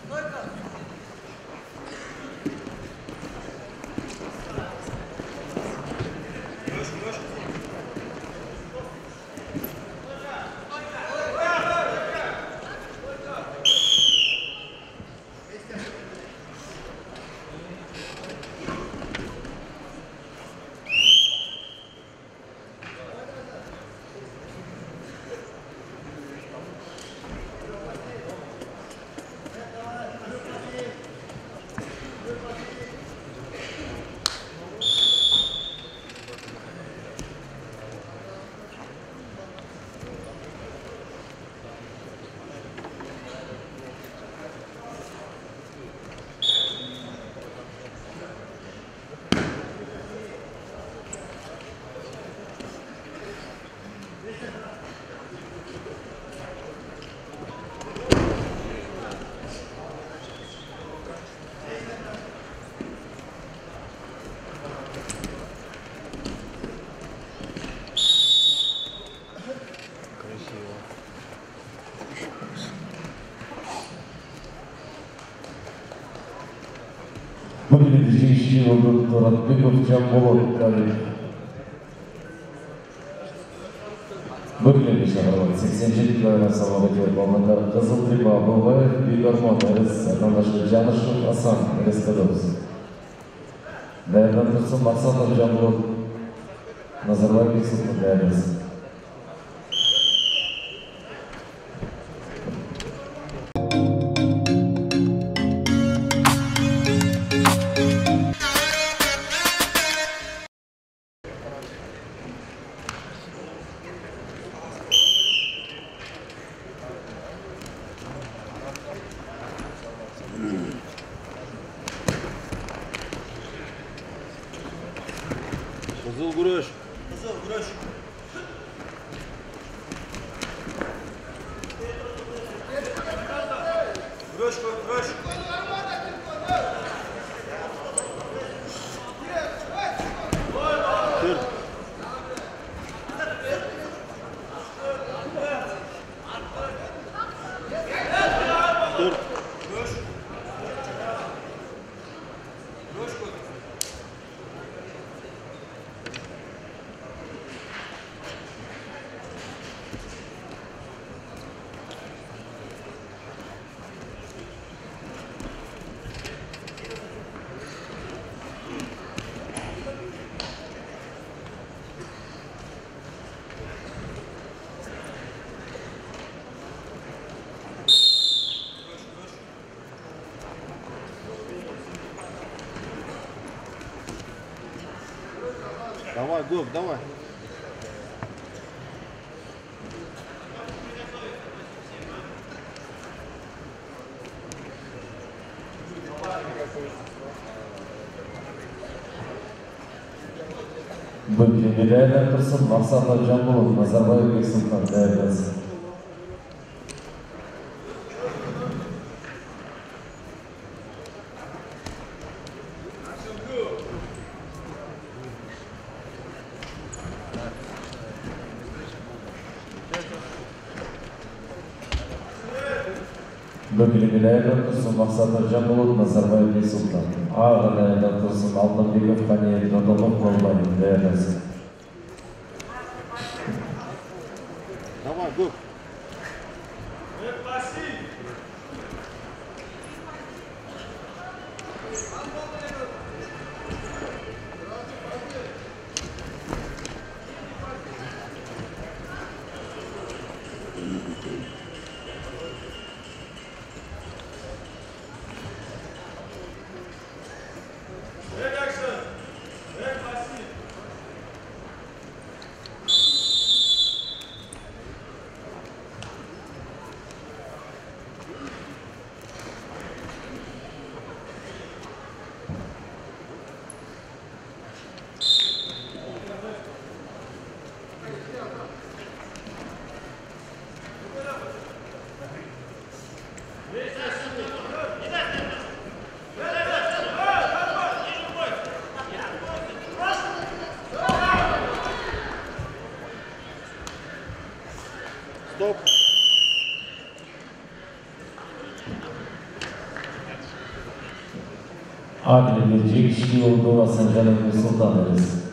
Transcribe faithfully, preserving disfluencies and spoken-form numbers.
Победитель Туратбеков Джамбулот Калин. Бөрлемеш ағалар, сексен жеті килограмм салмағы көтеріп балғандар Қызыл Триба Абылбаев, Бейгармон Әріс, Атандашы Жанышев Асан, Әріс-Кадовыз. Дайырдан тұрсын Мақсатов Джамбулот, Назарбаев Бексұлтын Әріс. Kızıl Güreş. Kızıl Güreş. Güreş koy, güreş. Kır. Kır. Güreş. Güreş koy. Давай, Гок, давай. Бөрлемелерden тұрсын Мақсатов Джамбулот, Назарбаев Бексұлтан Әріс. Бөрлемелерden тұрсын Мақсатов Джамбулот, Назарбаев Бексұлтан. Ағылайдан тұрсын Алтынбеков Қаниет Додолов Қолбайын Әріс. Давай, Гок. Стоп. A klubida ikki oldu Hasanjon Nursulton Aziz.